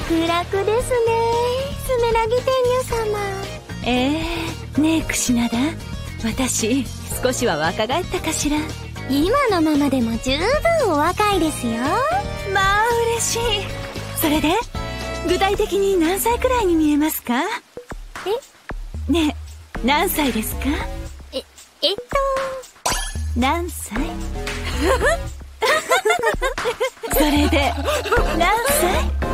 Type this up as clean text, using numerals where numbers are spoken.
楽々ですね、スメラギ天女様。 ねえクシナダ、私少しは若返ったかしら。 今のままでも十分お若いですよ。 まあ嬉しい。それで具体的に何歳くらいに見えますか？ねえ、何歳ですか？何歳？それで何歳？